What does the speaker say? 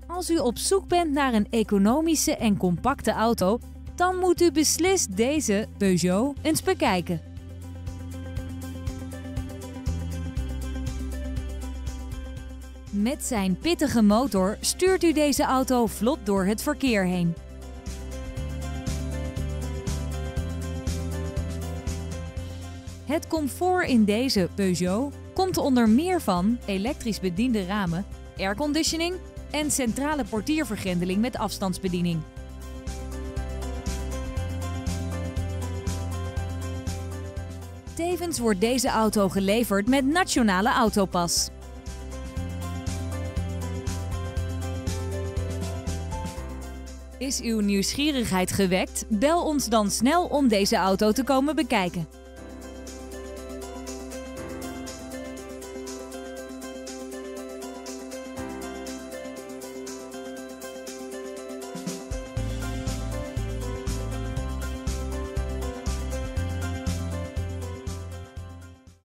Als u op zoek bent naar een economische en compacte auto, dan moet u beslist deze Peugeot eens bekijken. Met zijn pittige motor stuurt u deze auto vlot door het verkeer heen. Het comfort in deze Peugeot komt onder meer van elektrisch bediende ramen, airconditioning en centrale portiervergrendeling met afstandsbediening. Tevens wordt deze auto geleverd met Nationale Autopas. Is uw nieuwsgierigheid gewekt? Bel ons dan snel om deze auto te komen bekijken.